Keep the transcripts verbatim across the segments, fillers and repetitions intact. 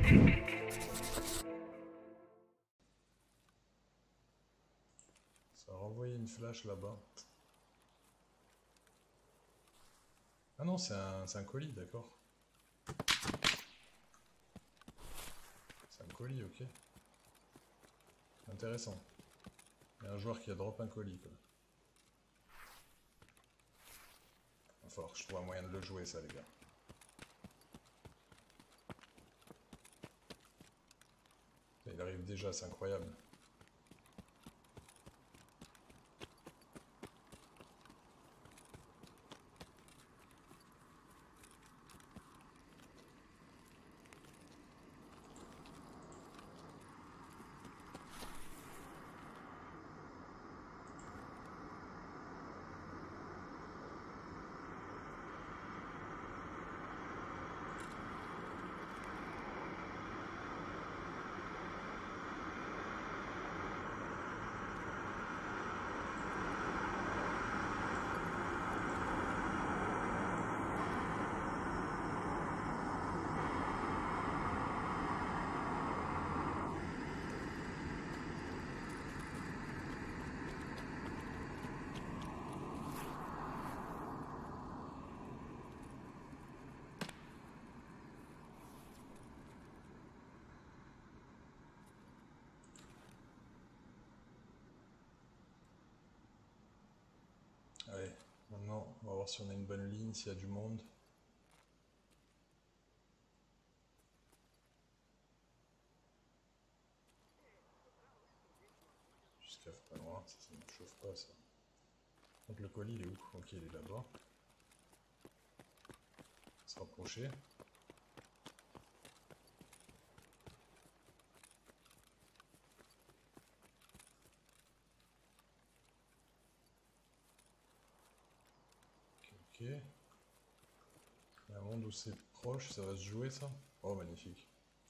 Ça a renvoyé une flash là-bas. Ah non, c'est un, c'est un colis, d'accord. C'est un colis, ok. Intéressant. Il y a un joueur qui a drop un colis, quoi. Enfin, je trouve un moyen de le jouer, ça, les gars. Il arrive déjà, c'est incroyable. Allez, maintenant, on va voir si on a une bonne ligne, s'il y a du monde. Jusqu'à pas loin, ça, ça ne chauffe pas, ça. Donc le colis, il est où? Ok, il est là-bas. On va se rapprocher. Ok. Il y a un monde où c'est proche, ça va se jouer, ça? Oh, magnifique.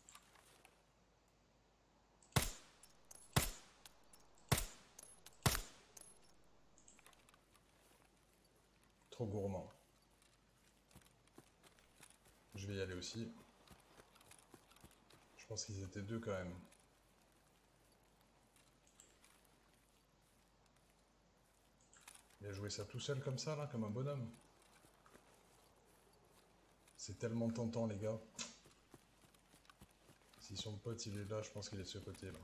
Trop gourmand. Je vais y aller aussi. Je pense qu'ils étaient deux quand même. Il a joué ça tout seul comme ça, là, comme un bonhomme. C'est tellement tentant, les gars. Si son pote, il est là, je pense qu'il est de ce côté, là.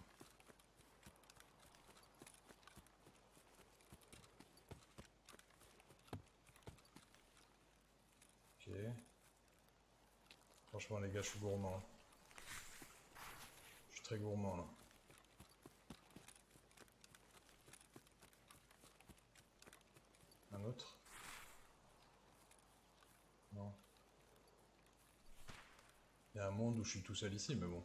Ok. Franchement, les gars, je suis gourmand. Je suis très gourmand, là. Un autre? Non. Il y a un monde où je suis tout seul ici, mais bon.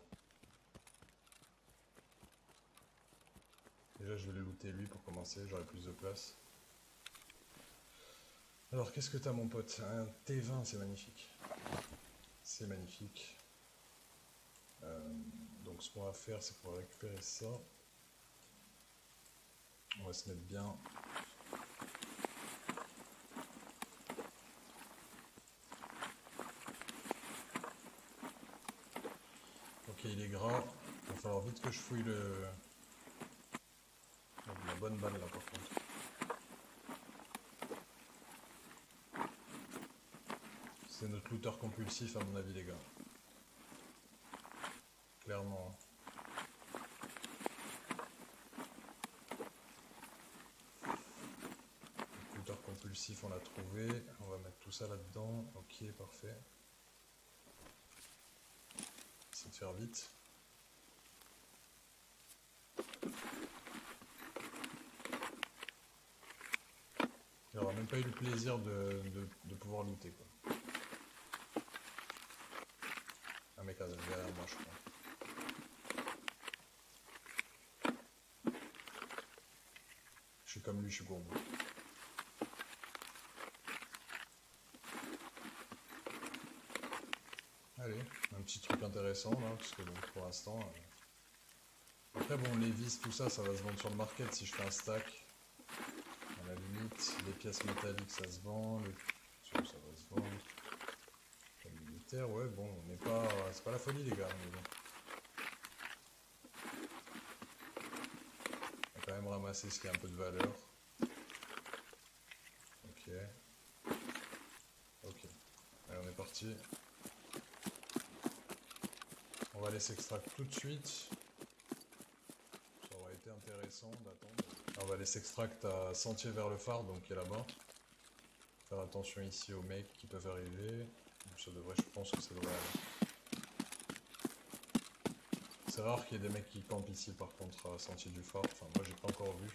Déjà, je vais le looter lui pour commencer, j'aurai plus de place. Alors, qu'est-ce que t'as, mon pote? Un T vingt, c'est magnifique. C'est magnifique. Euh, donc, ce qu'on va faire, c'est qu'on va récupérer ça. On va se mettre bien. Ok, il est gras. Il va falloir vite que je fouille le... Donc, la bonne balle là, par contre. C'est notre looter compulsif, à mon avis, les gars. Clairement. Le looter compulsif, on l'a trouvé. On va mettre tout ça là-dedans. Ok, parfait. Essayer de faire vite. Il n'aura même pas eu le plaisir de, de, de pouvoir looter, quoi. Un mec derrière moi, je crois. Je suis comme lui, je suis gourmand. Allez, un petit truc intéressant là, parce que donc, pour l'instant... Euh... Après bon, les vis, tout ça, ça va se vendre sur le market si je fais un stack. À la limite, les pièces métalliques, ça se vend, les... ça, ça va se vendre. Le militaire, ouais, bon, on n'est pas... C'est pas la folie les gars, mais bon. ramasser ce qui a un peu de valeur. Ok. Ok. Allez, on est parti. On va aller s'extraire tout de suite. Ça aurait été intéressant d'attendre. On va aller s'extraire à Sentier vers le phare, donc qui est là-bas. Faire attention ici aux mecs qui peuvent arriver. Ça devrait, je pense que ça devrait aller. C'est rare qu'il y ait des mecs qui campent ici par contre à Sentier du phare. Enfin, moi j'ai pas encore vu.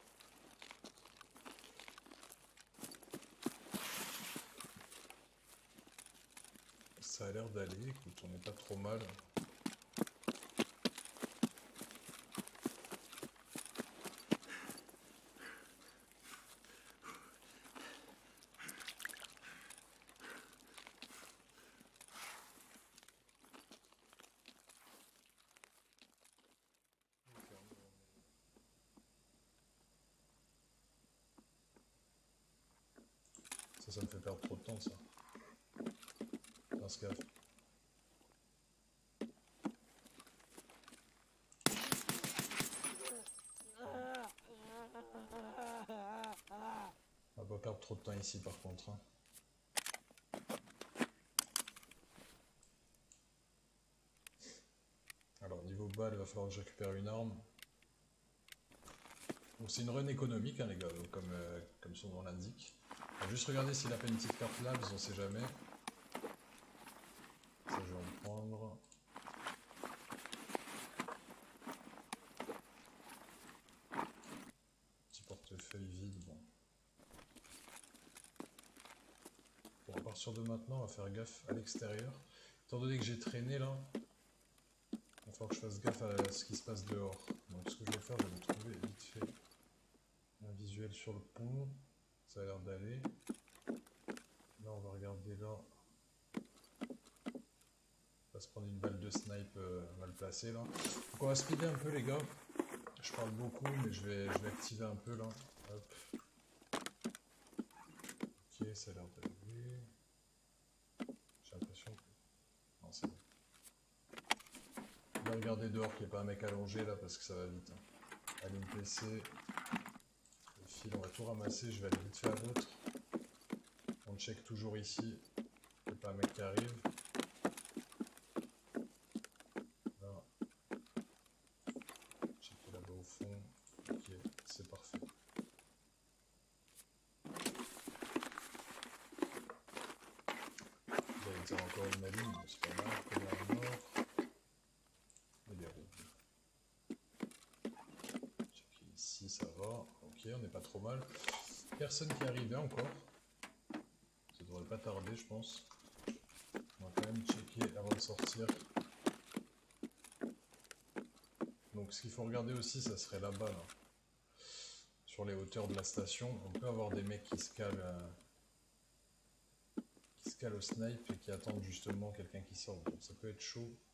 Ça a l'air d'aller, écoute, on n'est pas trop mal. Ça, ça me fait perdre trop de temps, ça. Dans ce cas. On va pas perdre trop de temps ici, par contre. Hein. Alors, niveau balle, il va falloir que je récupère une arme. Donc c'est une run économique, hein, les gars, donc, comme, euh, comme son nom l'indique. On va juste regarder s'il a pas une petite carte labs, on sait jamais. Ça, je vais en prendre. Petit portefeuille vide, bon. Bon, à partir de maintenant, on va faire gaffe à l'extérieur. Étant donné que j'ai traîné là, il va falloir que je fasse gaffe à ce qui se passe dehors. Donc ce que je vais faire, je vais me trouver vite fait un visuel sur le pont. Ça a l'air d'aller. Là, on va regarder là. On va se prendre une balle de snipe euh, mal placée là. Donc on va speeder un peu les gars. Je parle beaucoup mais je vais, je vais activer un peu là. Hop. Ok, ça a l'air d'aller. J'ai l'impression que... Non, c'est bon. On va regarder dehors qu'il n'y ait pas un mec allongé là parce que ça va vite. Hein. Allez, me P C. Le fil, on va tout ramasser. Je vais aller vite fait à l'autre. On check toujours ici. Il n'y a pas un mec qui arrive. Checker là-bas au fond. Ok, c'est parfait. Vous allez me dire encore une ligne, c'est pas mal. Coller un mort. Et des roubles. Checker ici, ça va. Ok, on n'est pas trop mal. Personne qui est arrivé encore. Ça devrait pas tarder, je pense. On va quand même checker avant de sortir. Donc ce qu'il faut regarder aussi, ça serait là-bas, là. Sur les hauteurs de la station. On peut avoir des mecs qui se calent, euh, qui se calent au snipe et qui attendent justement quelqu'un qui sort. Donc ça peut être chaud.